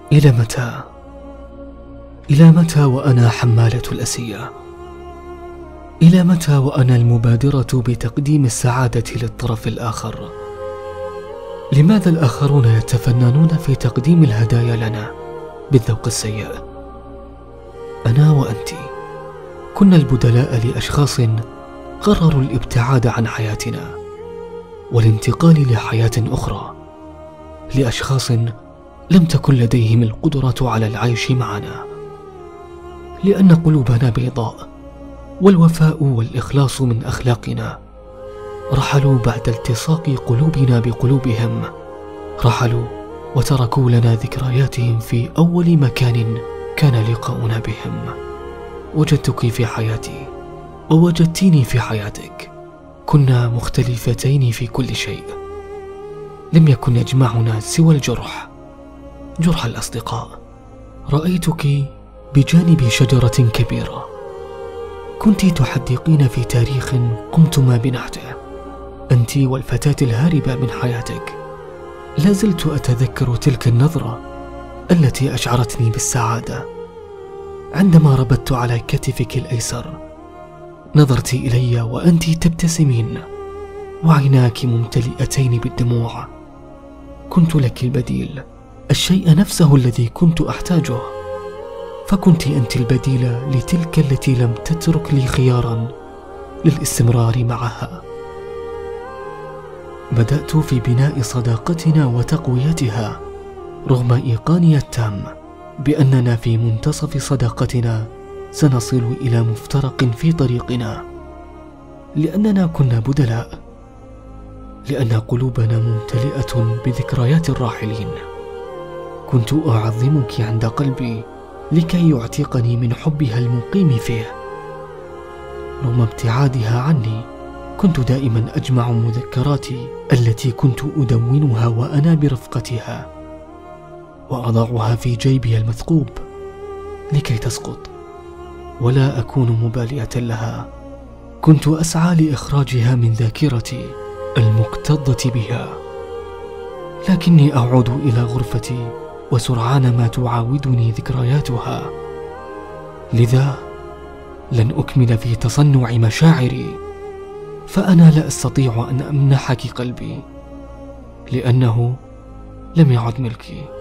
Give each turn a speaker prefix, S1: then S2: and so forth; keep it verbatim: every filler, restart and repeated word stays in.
S1: إلى متى؟ إلى متى وأنا حمالة الأسية؟ إلى متى وأنا المبادرة بتقديم السعادة للطرف الآخر؟ لماذا الآخرون يتفننون في تقديم الهدايا لنا بالذوق السيء؟ أنا وأنت كنا البدلاء لأشخاص قرروا الابتعاد عن حياتنا والانتقال لحياة أخرى، لأشخاص لم تكن لديهم القدرة على العيش معنا، لأن قلوبنا بيضاء والوفاء والإخلاص من أخلاقنا. رحلوا بعد التصاق قلوبنا بقلوبهم، رحلوا وتركوا لنا ذكرياتهم في أول مكان كان لقاؤنا بهم. وجدتك في حياتي ووجدتيني في حياتك، كنا مختلفتين في كل شيء، لم يكن يجمعنا سوى الجرح، جرح الأصدقاء. رأيتك بجانب شجرة كبيرة، كنت تحدقين في تاريخ قمتما بنحته، أنت والفتاة الهاربة من حياتك. لا زلت أتذكر تلك النظرة التي أشعرتني بالسعادة عندما ربطت على كتفك الأيسر. نظرت إلي وأنت تبتسمين وعيناك ممتلئتين بالدموع. كنت لك البديل، الشيء نفسه الذي كنت أحتاجه، فكنت أنت البديل لتلك التي لم تترك لي خيارا للاستمرار معها. بدأت في بناء صداقتنا وتقويتها رغم إيقاني التام بأننا في منتصف صداقتنا سنصل إلى مفترق في طريقنا، لأننا كنا بدلاء، لأن قلوبنا ممتلئة بذكريات الراحلين. كنت أعظمك عند قلبي لكي يعتقني من حبها المقيم فيه. رغم ابتعادها عني كنت دائما أجمع مذكراتي التي كنت أدونها وأنا برفقتها وأضعها في جيبي المثقوب لكي تسقط ولا أكون مبالية لها. كنت أسعى لإخراجها من ذاكرتي المكتظة بها، لكني أعود إلى غرفتي وسرعان ما تعاودني ذكرياتها. لذا لن أكمل في تصنع مشاعري، فأنا لا أستطيع أن أمنحك قلبي لأنه لم يعد ملكي.